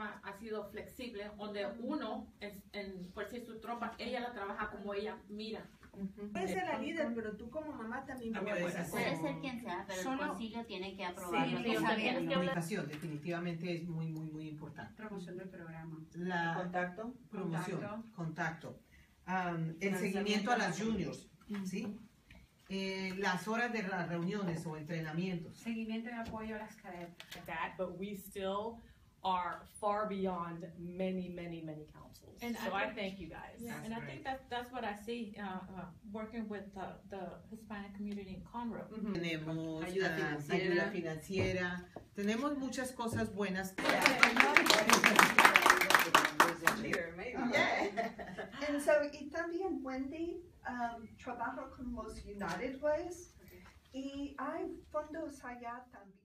programa ha sido flexible, donde uno, por si su tropa, ella la trabaja como ella mira. Puedes ser la líder, pero tú como mamá también puedes hacer. Puede ser quien sea, pero el concilio tiene que aprobarlo. Sí, La comunicación definitivamente es muy, muy, muy importante. Promoción del programa. La Contacto. promoción, contacto. El seguimiento a las juniors, ¿sí? Las horas de las reuniones o entrenamientos. Seguimiento y apoyo a las cadenas. That, but we still are far beyond many councils. And so I thank you guys. Yeah, and I think that's what I see working with the Hispanic community in Conroe. Tenemos Ayuda financiera, tenemos muchas cosas buenas. And so, y también Wendy trabaja con los United Ways y hay fondos allá también.